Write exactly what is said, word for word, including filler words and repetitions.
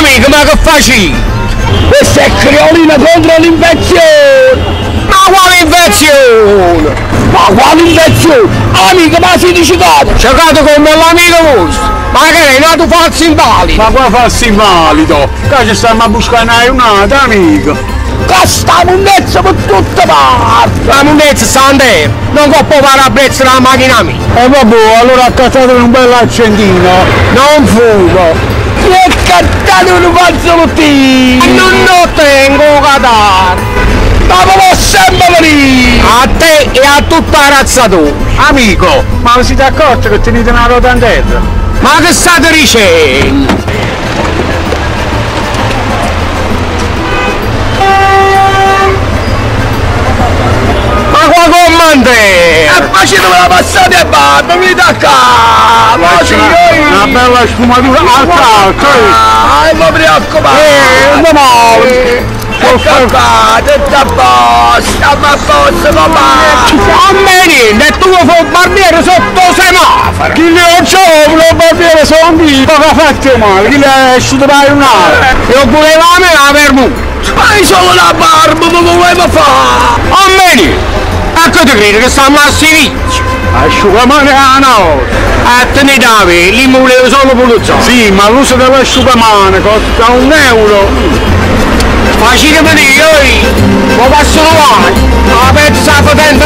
amico, ma che faci? Questa è creolina contro l'infezione! Ma quale infezione? Ma quale infezione? Amico, ma si dice cosa? Giocato come l'amico vostro! Ma che è nato falso invalido! Ma qua falso invalido? Qua ci stiamo a buscare una giornata, amico! Qua sta monnezza per tutte parti! La monnezza sta andando! Non può provare a prezzo la macchina mia! E vabbè, allora accattatemi un bel accendino! Non fumo! Mi è cattato un fazzolettino! Non lo tengo cadare! Ma volevo sempre venire! A te e a tutta la razza tua! Amico, ma vi siete accorti che tenete una rotandella? Ma che state dicendo? Ma qua comandante! E facendo la passata e basta, mi da qua! Ma sì, Una bella sfumatura al calcio! Ah, non mi preoccupare! Eh, non male! Ecco qua, tutto a posto, ma a posto, papà! A me niente, e tu fai un barbiere sotto semaforo! Chi ne ho c'ho, un barbiere sono un dito che ha fatto male, chi le è uscito da un altro? Io volevo a me la vermuta! Fai solo la barba, ma voleva fare! A me niente! A che ti credi che stiamo a Siviglia? Asciugamano è la nostra! A te ne davi, lì mi volevo solo pulizzato! Sì, ma l'uso dell'asciugamano costa un euro! Facile per io, ma passo avanti! La pezza potente